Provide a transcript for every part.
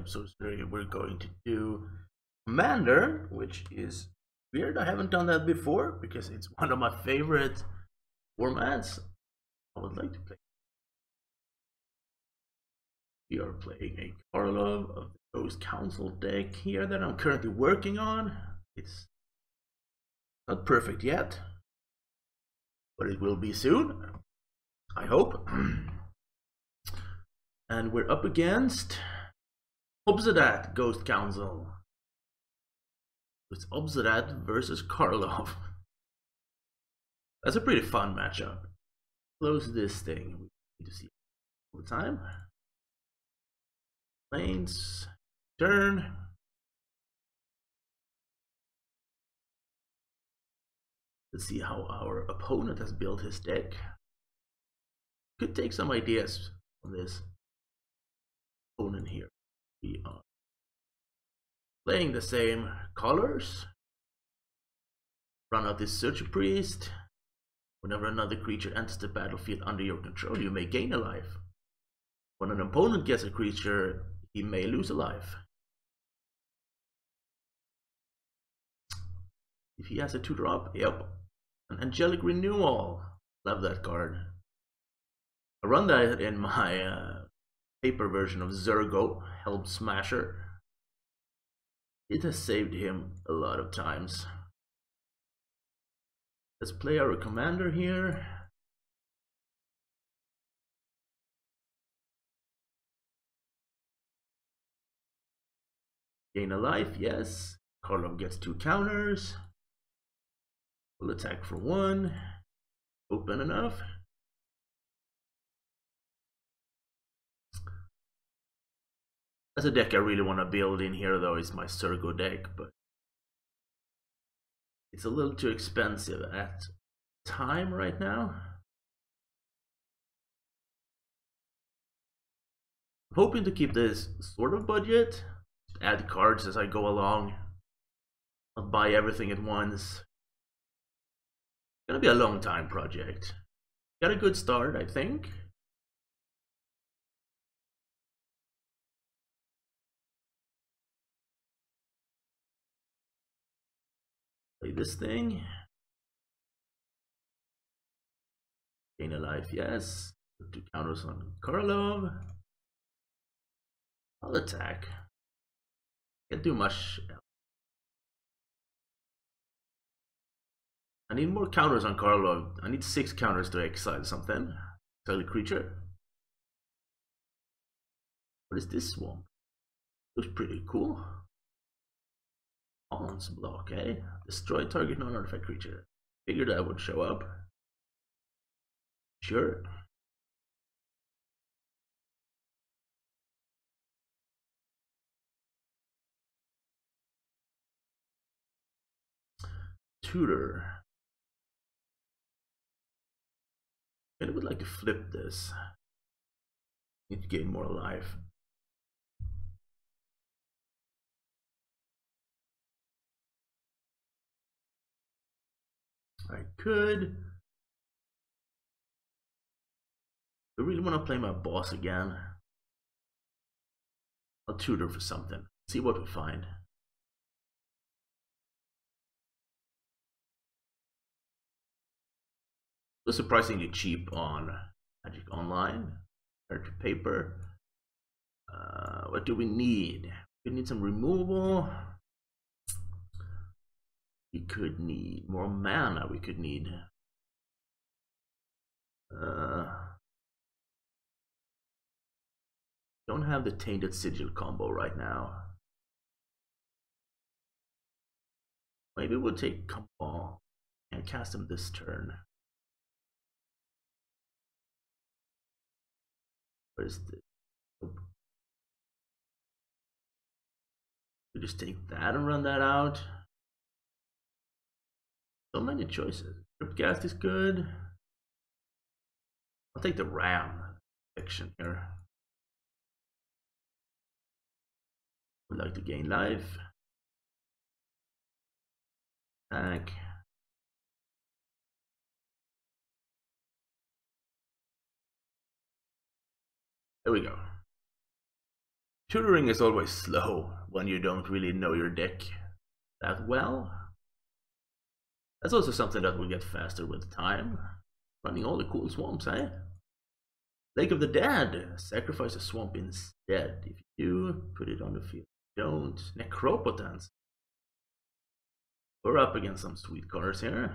Sorcery, we're going to do Commander, which is weird. I haven't done that before because it's one of my favorite formats. I would like to play. We are playing a Karlov of the Ghost Council deck here that I'm currently working on. It's not perfect yet, but it will be soon, I hope. And we're up against Obzedat Ghost Council. It's Obzedat versus Karlov. That's a pretty fun matchup. Close this thing. We need to see all the time. Lanes, turn. Let's see how our opponent has built his deck. Could take some ideas from this opponent here. We are playing the same colors. Run out this Searcher Priest. Whenever another creature enters the battlefield under your control, you may gain a life. When an opponent gets a creature, he may lose a life. If he has a 2-drop, yep. An Angelic Renewal. Love that card. I run that in my paper version of Zergo, Helm Smasher. It has saved him a lot of times. Let's play our commander here. Gain a life, yes. Karlov gets 2 counters. We'll attack for 1. Open enough. As a deck I really want to build in here though is my Zergo deck, but it's a little too expensive at time right now. I'm hoping to keep this sort of budget, add cards as I go along, not buy everything at once. It's gonna be a long time project. Got a good start, I think. Play this thing. Gain a life, yes. Put 2 counters on Karlov. I'll attack. Can't do much else. I need more counters on Karlov. I need 6 counters to exile something. Exile a creature. What is this swamp? Looks pretty cool. On's block, eh? Destroy target non-artifact creature. Figured that would show up. Sure. Tutor. I would like to flip this. Need to gain more life. I could. I really want to play my boss again. I'll tutor for something. See what we find. It was surprisingly cheap on Magic Online compared to paper. What do we need? We need some removal. We could need more mana. We could need don't have the Tainted Sigil combo right now. Maybe we'll take combo and cast him this turn. Where is this? We just take that and run that out. So many choices. Cryptcast is good. I'll take the Ram section here. Would like to gain life. Attack. There we go. Tutoring is always slow when you don't really know your deck that well. That's also something that will get faster with time. Running all the cool swamps, eh? Lake of the Dead. Sacrifice a swamp instead. If you do, put it on the field. Don't. Necropotence. We're up against some sweet cards here.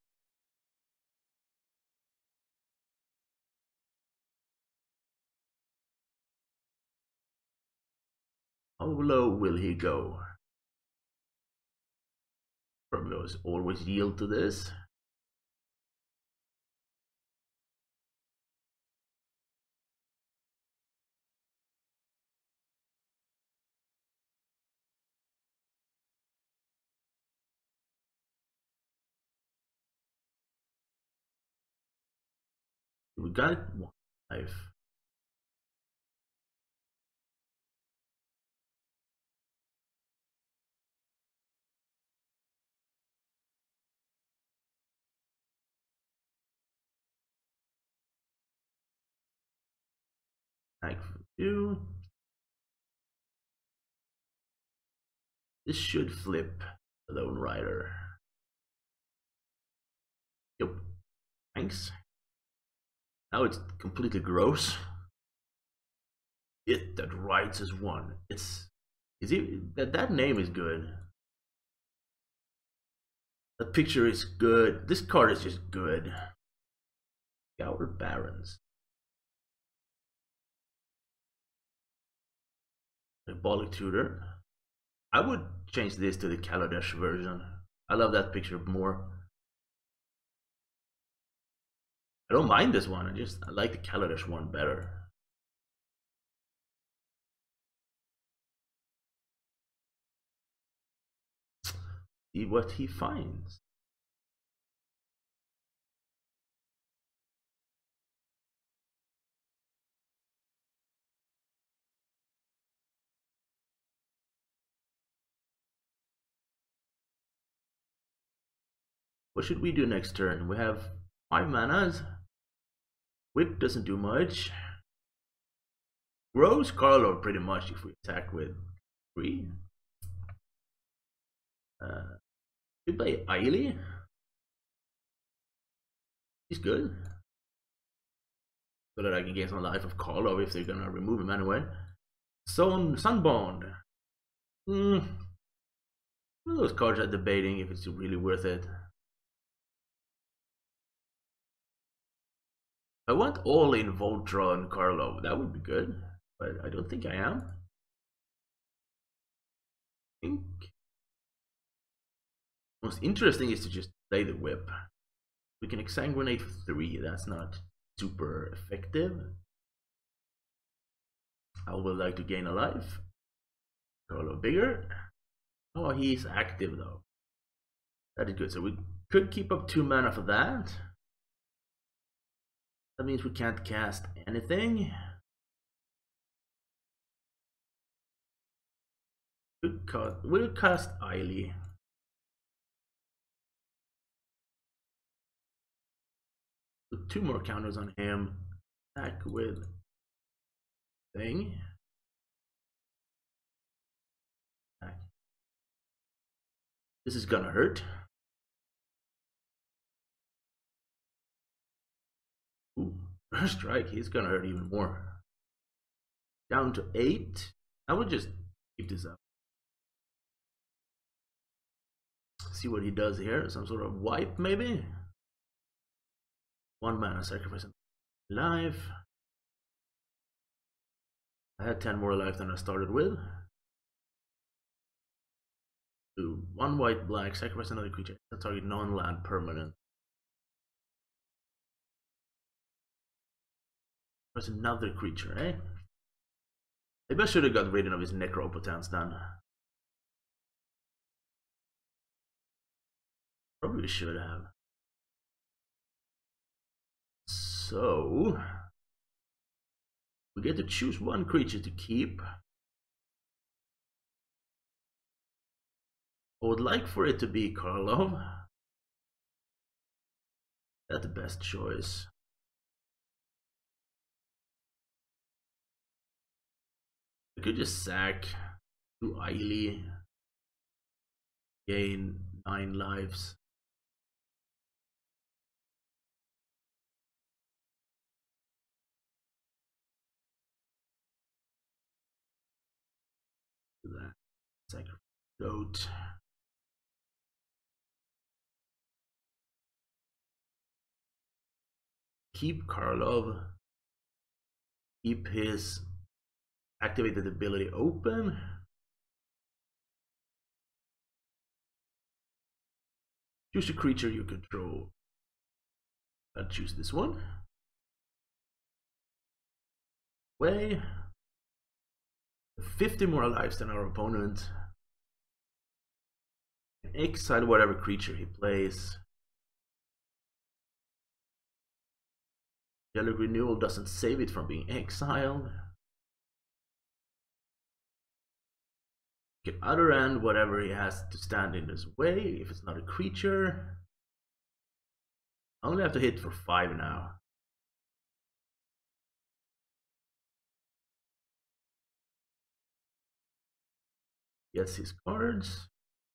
How low will he go? Probably always yield to this. We got it 1 life. Thank you. This should flip the Lone Rider. Yep. Thanks. Now it's completely gross. It that rides as one. That name is good. That picture is good. This card is just good. Our Barons. Symbolic Tutor. I would change this to the Kaladesh version. I love that picture more. I don't mind this one. I like the Kaladesh one better. See what he finds. What should we do next turn? We have 5 manas. Whip doesn't do much. Grows Karlov pretty much if we attack with 3. We play Ailey. He's good. So that I can get some life of Karlov if they're gonna remove him anyway. Sunbond. One of those cards I'm debating if it's really worth it. I want all in Voltron Karlov. That would be good, but I don't think I am. I think most interesting is to just play the whip. We can exsanguinate for 3. That's not super effective. I would like to gain a life. Karlov bigger. Oh, he's active though. That is good. So we could keep up 2 mana for that. That means we can't cast anything. We'll cast Ailey. Put 2 more counters on him. Attack with thing. Attack. This is gonna hurt. Ooh, first strike, he's gonna hurt even more. Down to 8. I would just keep this up. See what he does here. Some sort of wipe, maybe? 1 mana, sacrifice life. I had 10 more life than I started with. Do 1 white, black, sacrifice another creature. Target non-land permanent. There's another creature, eh? Maybe I should have got rid of his Necropotence then. Probably should have. So we get to choose 1 creature to keep. I would like for it to be Karlov. That's the best choice. could just sack to Eily, gain 9 lives. Do that. Sacrifice goat. Keep Karlov. Keep his activated ability open. Choose a creature you control. I'll choose this one. Way. 50 more lives than our opponent. Exile whatever creature he plays. Yellow Renewal doesn't save it from being exiled. Can other end whatever he has to stand in his way if it's not a creature. I only have to hit for 5 now. Gets his cards.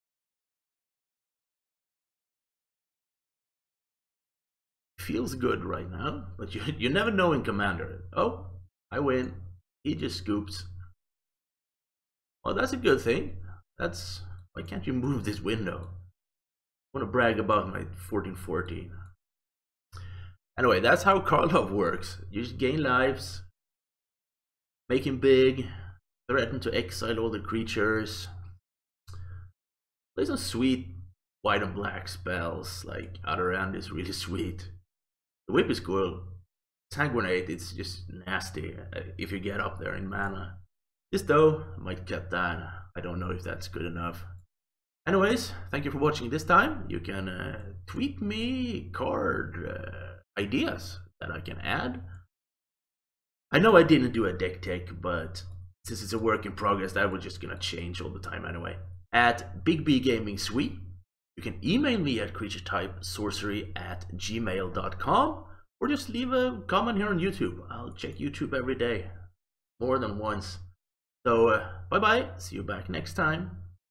Feels good right now, but you never know in Commander. Oh, I win. He just scoops. Well, that's a good thing. That's why can't you move this window? I want to brag about my 14-14. Anyway, that's how Karlov works. You just gain lives, make him big, threaten to exile all the creatures. Play some sweet white and black spells, like Other End is really sweet. The whip is cool. Sanguinate, it's just nasty if you get up there in mana. This though, I might get that. I don't know if that's good enough. Anyways, thank you for watching this time. You can tweet me card ideas that I can add. I know I didn't do a deck tech, but since it's a work in progress, that was just gonna change all the time anyway. At Big B Gaming Sweet. You can email me at creaturetypesorcery@gmail.com or just leave a comment here on YouTube. I'll check YouTube every day, more than once. So bye bye, see you back next time.